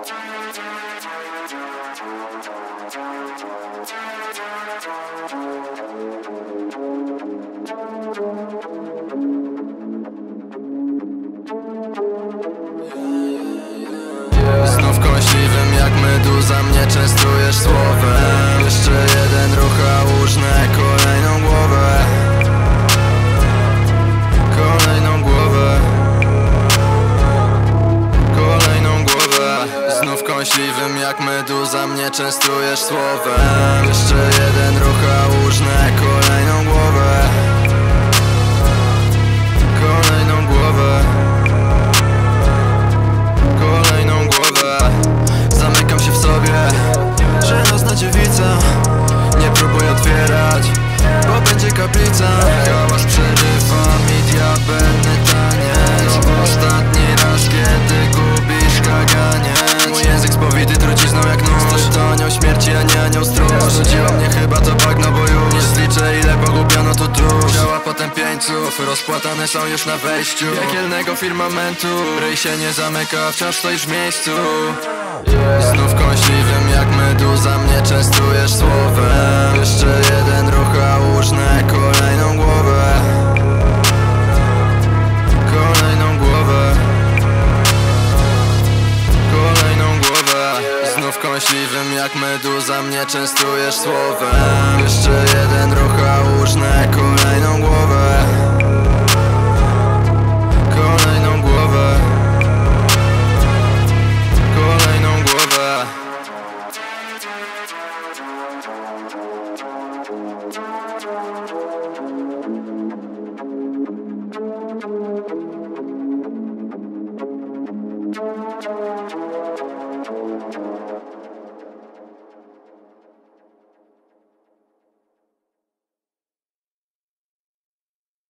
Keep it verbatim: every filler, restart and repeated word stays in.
Znów kąśliwym jak meduza mnie częstujesz słowem. Jeszcze jeden ruch, a łóżnę kolejną głowę. Kolejną głowę. Kolejną głowę. Znów kąśliwym jak meduza mnie częstujesz słowem. Jeszcze jeden ruch, a łóżnę kolejną głowę. Kolejną głowę. Kolejną głowę. Zamykam się w sobie, żelazna dziewica. Nie próbuj otwierać, bo będzie kaplica. Hałas przerywa mi diabelny taniec. Ostatni raz, kiedy gubisz kaganiec. Mój język spowity trucizną jak nóż. To anioł śmierci, a nie anioł stróż. Rzuciło mnie chyba to bagno, bo już nie zliczę ile pogubiono tu dusz. Ciała potępieńców rozpłatane są już na wejściu piekielnego firmamentu. Ryj się nie zamyka, wciąż stoisz w miejscu. Znów kąśliwym jak meduza mnie częstujesz słowem. Jeszcze jeden ruch, a łóżnę kolejną głowę. Kolejną głowę. Kolejną głowę. Znów kąśliwym jak meduza mnie częstujesz słowem. Jeszcze jeden ruch, a łóżnę kolejną głowę. Kolejną głowę. Kolejną głowę.